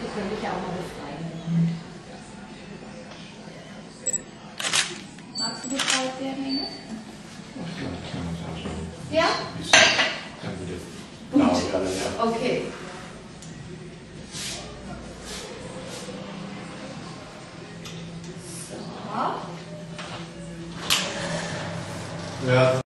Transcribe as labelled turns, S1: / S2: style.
S1: Ich will mich ja auch mal befreien. Magst du befreit werden, Ines?
S2: Ach ja, kann man sagen.
S1: Ja?
S2: Dann würde blau werden, ja.
S1: Okay. So.
S2: Ja.